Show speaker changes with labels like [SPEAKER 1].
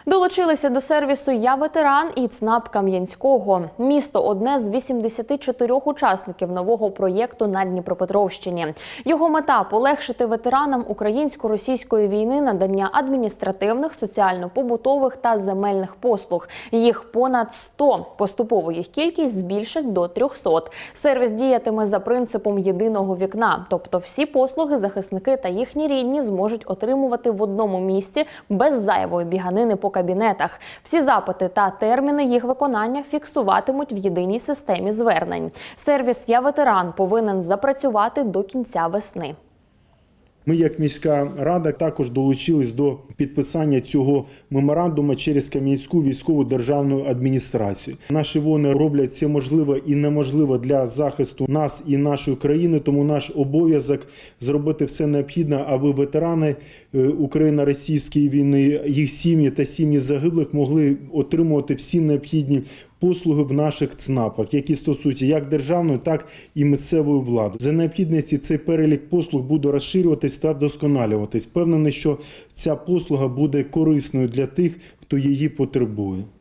[SPEAKER 1] Долучилися до сервісу «Я ветеран» і ЦНАП Кам'янського. Місто – одне з 84 учасників нового проєкту на Дніпропетровщині. Його мета – полегшити ветеранам українсько-російської війни надання адміністративних, соціально-побутових та земельних послуг. Їх понад 100. Поступово їх кількість збільшать до 300. Сервіс діятиме за принципом єдиного вікна. Тобто всі послуги захисники та їхні рідні зможуть отримувати в одному місці без зайвої біганини по кабінетах. Всі запити та терміни їх виконання фіксуватимуть в єдиній системі звернень. Сервіс «Я ветеран» повинен запрацювати до кінця весни.
[SPEAKER 2] Ми, як міська рада, також долучились до підписання цього меморандуму через Кам'янську військову державну адміністрацію. Наші воїни роблять все можливе і неможливе для захисту нас і нашої країни, тому наш обов'язок зробити все необхідне, аби ветерани Україно-російської війни, їх сім'ї та сім'ї загиблих могли отримувати всі необхідні послуги в наших ЦНАПах, які стосуються як державної, так і місцевої влади. За необхідності цей перелік послуг буде розширюватись та вдосконалюватись. Впевнений, що ця послуга буде корисною для тих, хто її потребує.